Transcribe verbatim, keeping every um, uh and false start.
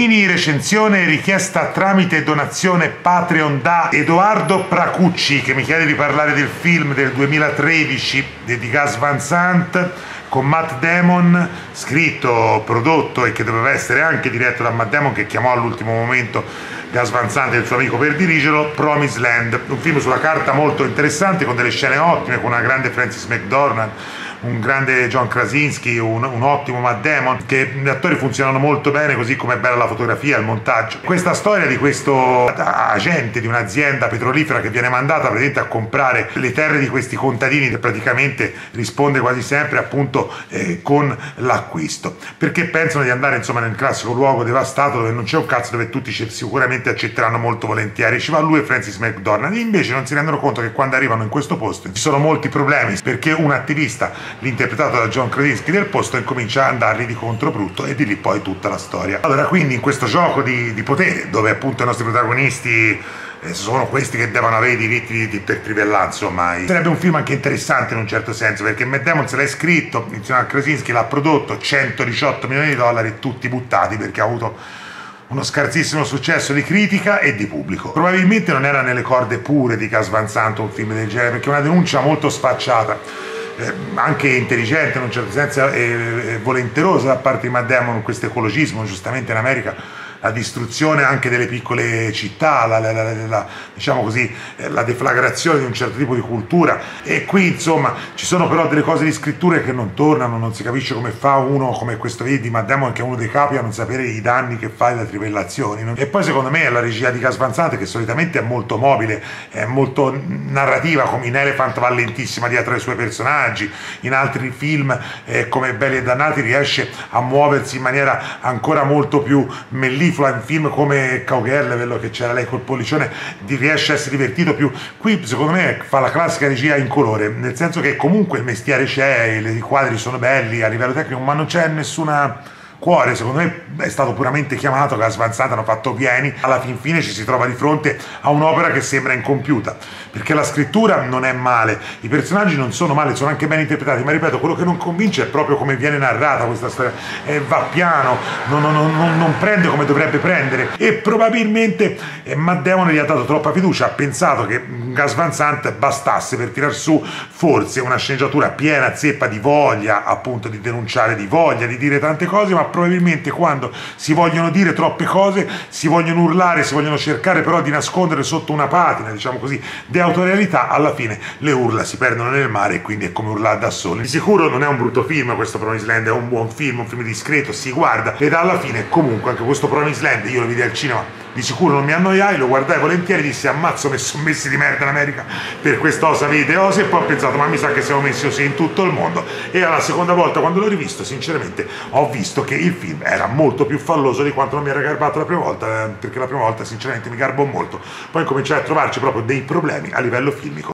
mini recensione richiesta tramite donazione Patreon da Edoardo Pracucci, che mi chiede di parlare del film del duemilatredici di Gus Van Sant con Matt Damon, scritto, prodotto e che doveva essere anche diretto da Matt Damon, che chiamò all'ultimo momento Gus Van Sant e il suo amico per dirigerlo. Promised Land, un film sulla carta molto interessante, con delle scene ottime, con una grande Frances McDormand, un grande John Krasinski, un, un ottimo Matt Damon, che gli attori funzionano molto bene, così come è bella la fotografia, il montaggio. Questa storia di questo agente di un'azienda petrolifera che viene mandata praticamente a comprare le terre di questi contadini, che praticamente risponde quasi sempre appunto eh, con l'acquisto, perché pensano di andare insomma nel classico luogo devastato dove non c'è un cazzo, dove tutti sicuramente accetteranno molto volentieri. Ci va lui e Frances McDormand, e invece non si rendono conto che quando arrivano in questo posto ci sono molti problemi, perché un attivista, l'interpretato da John Krasinski, del posto, incomincia a andargli di controbrutto, e di lì poi tutta la storia. Allora, quindi in questo gioco di, di potere, dove appunto i nostri protagonisti eh, sono questi che devono avere i diritti di, di, per trivellare, insomma, sarebbe un film anche interessante in un certo senso, perché Matt Damon se l'ha scritto insieme a Krasinski, l'ha prodotto, centodiciotto milioni di dollari tutti buttati, perché ha avuto uno scarsissimo successo di critica e di pubblico. Probabilmente non era nelle corde pure di Gus Van Sant un film del genere, perché è una denuncia molto sfacciata, Eh, anche intelligente in un certo senso, e eh, volenterosa da parte di Matt Damon, questo ecologismo, giustamente in America la distruzione anche delle piccole città, la, la, la, la, diciamo così, la deflagrazione di un certo tipo di cultura. E qui insomma ci sono però delle cose di scritture che non tornano, non si capisce come fa uno come questo di Matt Damon, che è uno dei capi, a non sapere i danni che fa da trivellazioni, no? E poi secondo me è la regia di Gus Van Sant, che solitamente è molto mobile, è molto narrativa, come in Elephant va lentissima dietro ai suoi personaggi, in altri film eh, come Belli e Dannati riesce a muoversi in maniera ancora molto più mellifera, in film come Cowgirl, quello che c'era lei col pollicione, riesce a essere divertito più. Qui secondo me fa la classica regia in colore, nel senso che comunque il mestiere c'è, i quadri sono belli a livello tecnico, ma non c'è nessuna cuore. Secondo me è stato puramente chiamato, Gus Van Sant, hanno fatto pieni, alla fin fine ci si trova di fronte a un'opera che sembra incompiuta, perché la scrittura non è male, i personaggi non sono male, sono anche ben interpretati, ma ripeto, quello che non convince è proprio come viene narrata questa storia, eh, va piano, non, non, non, non prende come dovrebbe prendere, e probabilmente eh, Matt Damon gli ha dato troppa fiducia, ha pensato che Gus Van Sant bastasse per tirar su forse una sceneggiatura piena zeppa di voglia, appunto, di denunciare, di voglia di dire tante cose, ma probabilmente quando si vogliono dire troppe cose, si vogliono urlare, si vogliono cercare però di nascondere sotto una patina, diciamo così, di autorialità, alla fine le urla si perdono nel mare, e quindi è come urlare da soli. Di sicuro non è un brutto film questo Promised Land, è un buon film, un film discreto, si guarda, ed alla fine comunque anche questo Promised Land io lo vidi al cinema, di sicuro non mi annoiai, lo guardai volentieri, dissi ammazzo che sono messi di merda in America per quest'osa vite ose, e poi ho pensato ma mi sa che siamo messi così in tutto il mondo, e alla seconda volta quando l'ho rivisto sinceramente ho visto che il film era molto più falloso di quanto non mi era garbato la prima volta, perché la prima volta sinceramente mi garbò molto, poi cominciai a trovarci proprio dei problemi a livello filmico.